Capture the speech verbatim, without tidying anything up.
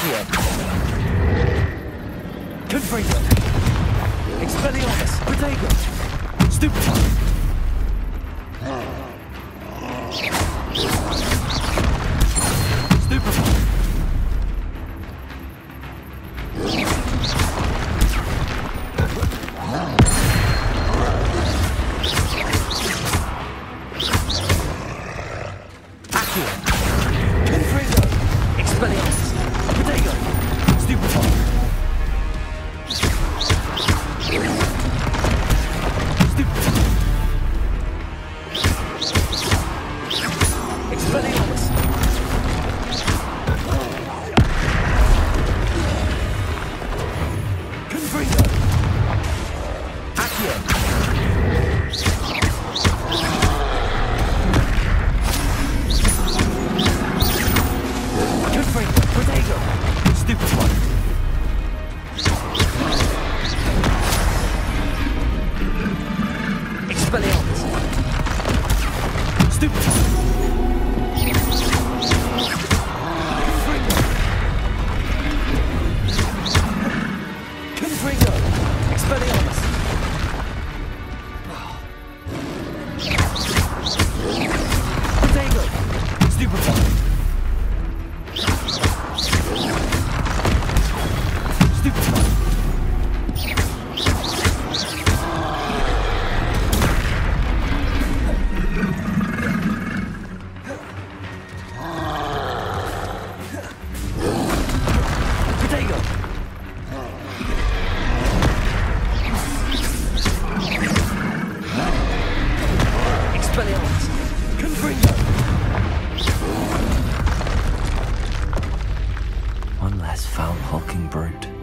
Accio. Confringo. Expelliarmus. Protego. Stupefy. Stupefy. Accio. Confringo. Expelliarmus. Protego. Stupefy. Expelliarmus. Confringo. Accio. Confringo. Protego. Stupefy. Expelliarmus. Stupefy. Confringo. Expelliarmus. Protego. Stupefy. Stupefy. Protego. Expelliarmus. Confringo. One less foul hulking brute.